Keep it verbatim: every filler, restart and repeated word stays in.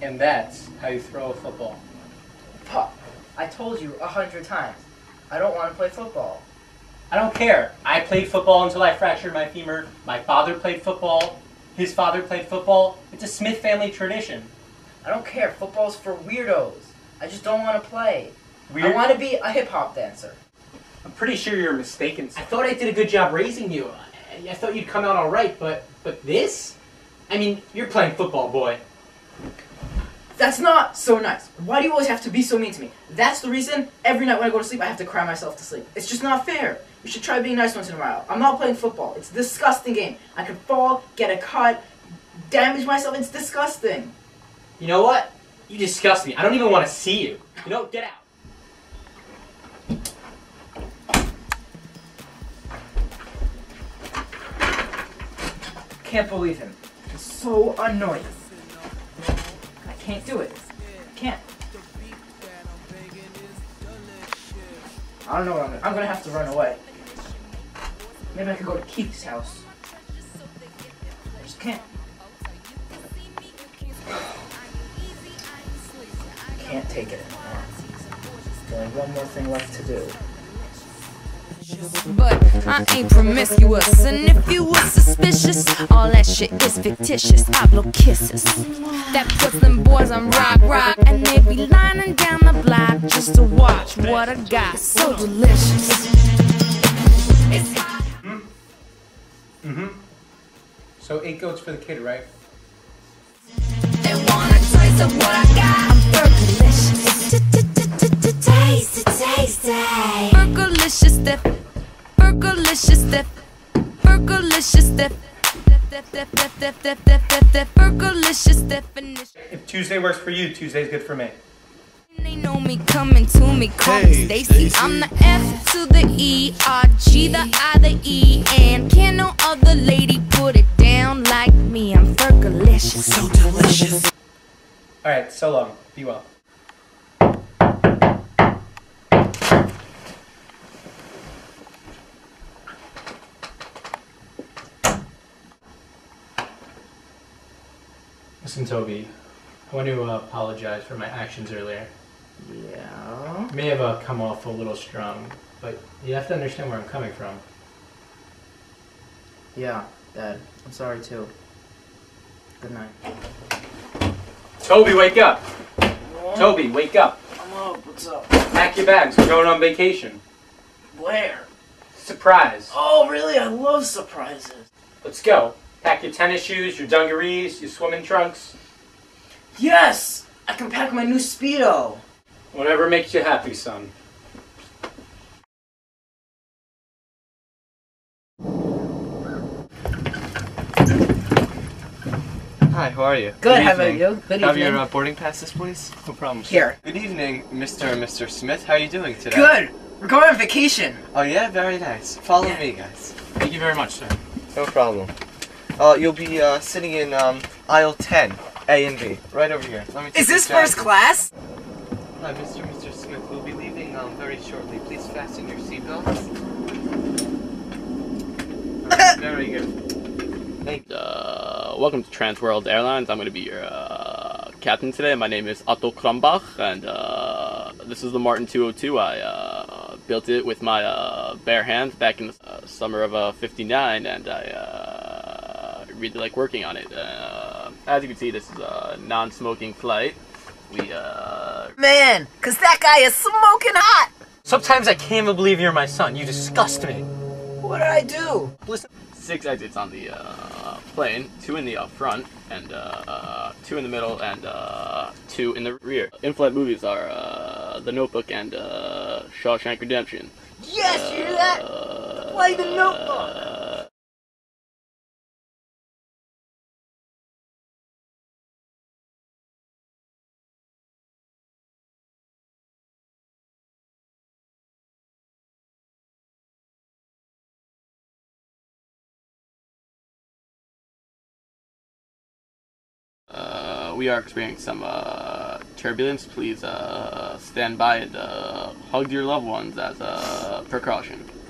And that's how you throw a football. Pop, I told you a hundred times. I don't want to play football. I don't care. I played football until I fractured my femur. My father played football. His father played football. It's a Smith family tradition. I don't care. Football's for weirdos. I just don't want to play. Weird? I want to be a hip-hop dancer. I'm pretty sure you're mistaken. I thought I did a good job raising you. I, I thought you'd come out all right, but but this? I mean, you're playing football, boy. That's not so nice. Why do you always have to be so mean to me? That's the reason every night when I go to sleep, I have to cry myself to sleep. It's just not fair. You should try being nice once in a while. I'm not playing football. It's a disgusting game. I could fall, get a cut, damage myself. It's disgusting. You know what? You disgust me. I don't even want to see you. You know, get out. Can't believe him. He's so annoying. I can't do it. I can't. I don't know what I'm gonna I'm gonna have to run away. Maybe I could go to Keith's house. I just can't. Can't take it anymore. There's only one more thing left to do. But I ain't promiscuous, and if you were suspicious, all that shit is fictitious. I blow kisses. That puts them boys on rock, rock, and they be lining down the block just to watch what I got. So delicious. It's hot. Mm-hmm. Mm-hmm. So eight goats for the kid, right? They want a taste of what I got. I'm Fergalicious. Taste, taste, taste. Fergalicious, dip. Fergalicious, dip. Fergalicious, dip. Fergalicious definition. If Tuesday works for you, Tuesday's good for me. They know me coming to me, call Hey, me Stacy. Stacey. I'm the F to the E, R, G, the I, the E, and can no other lady put it down like me. I'm Fergalicious. So delicious. All right, so long. Be well. Listen, Toby, I want to uh, apologize for my actions earlier. Yeah. I may have uh, come off a little strong, but you have to understand where I'm coming from. Yeah, Dad. I'm sorry too. Good night. Toby, wake up! What? Toby, wake up! I'm up. What's up? Pack your bags. We're going on vacation. Where? Surprise. Oh, really? I love surprises. Let's go. Pack your tennis shoes, your dungarees, your swimming trunks. Yes! I can pack my new Speedo. Whatever makes you happy, son. Hi, how are you? Good, how evening. about you? Good Have evening. your uh, boarding passes, please? No problem. Here. Good evening, Mister and Mister Smith. How are you doing today? Good! We're going on vacation. Oh yeah, very nice. Follow Yeah. me, guys. Thank you very much, sir. No problem. Uh, you'll be uh, sitting in um, aisle ten, A and B, right over here. Let me. take Is this down. first class? Hi, Mister and Mister Smith. We'll be leaving um, very shortly. Please fasten your seatbelts. Alright, very good. Thank you. Uh, welcome to Transworld Airlines. I'm going to be your uh, captain today. My name is Otto Krumbach, and uh, this is the Martin two oh two. I uh, built it with my uh, bare hands back in the uh, summer of uh, fifty-nine, and I uh, really like working on it. Uh, as you can see, this is a non-smoking flight. We, uh... Man, cause that guy is smoking hot! Sometimes I can't even believe you're my son. You disgust me. What did I do? Listen. Six exits on the uh, plane, two in the uh, front, and uh, two in the middle, and uh, two in the rear. In-flight movies are uh, The Notebook and uh, Shawshank Redemption. Yes, you hear that? Play the Notebook! Uh, Uh, we are experiencing some uh, turbulence. Please uh, stand by and uh, hug your loved ones as a precaution.